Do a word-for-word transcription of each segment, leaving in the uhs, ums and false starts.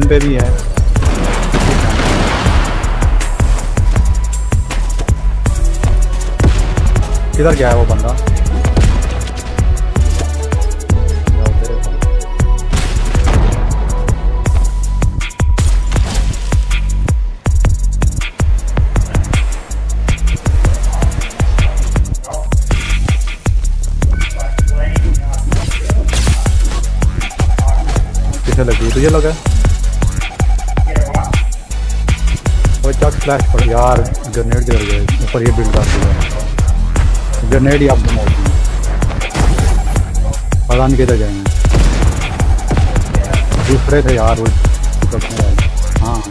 पे भी है। किधर गया है वो बंदा? किसे लगी? तुझे लगा? वो चक फ्लैश पर यार ग्रेनेड किधर गए? ऊपर ये बिल्ड कर दिया ग्रेनेड ही आप पता नहीं किधर गए हैं। दूसरे थे यार वो। हाँ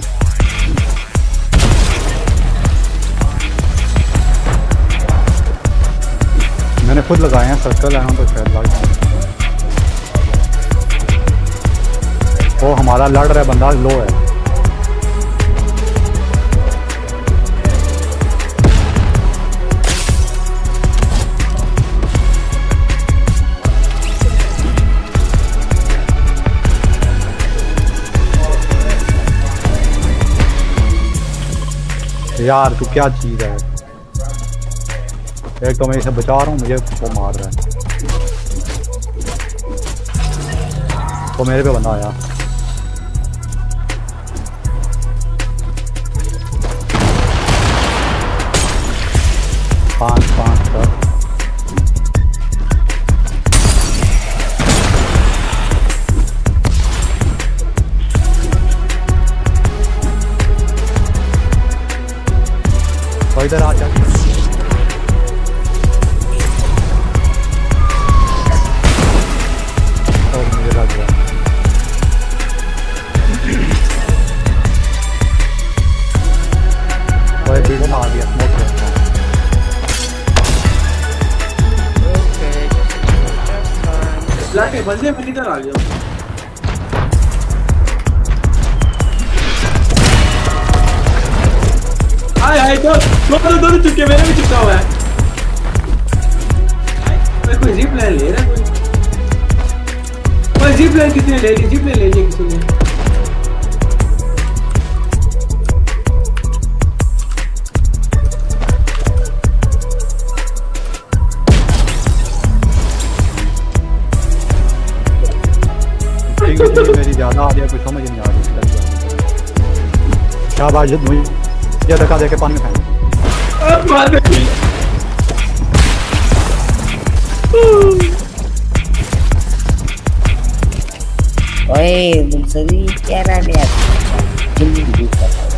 मैंने खुद लगाए हैं सर्कल आया हूँ तो शायद लग जाए। वो हमारा लड़ रहा है बंदा लो है। यार तू क्या चीज है? एक तो मैं इसे बचा रहा हूँ मुझे वो मार रहा है। वो मेरे पे बंदा आया। पाँच पाँच तक तो इधर आ जा। तो मुझे लग गया कोई भी बना दिया स्मोक करता हूँ। लाके बंदे में किधर आ गया? हाय हाय दो दो दो चुके मेरे भी चुका हुआ है। कोई जिप लाइन ले रहा है कोई? कोई जिप लाइन किसी ने ले ली? जिप लाइन ले ली किसी ने? मेरी ज्यादा आ रही है कुछ समझ नहीं आ रही। क्या बात मुझे ये धक्का देके पानी में फेंक। ओए मुझसे क्या रहा है?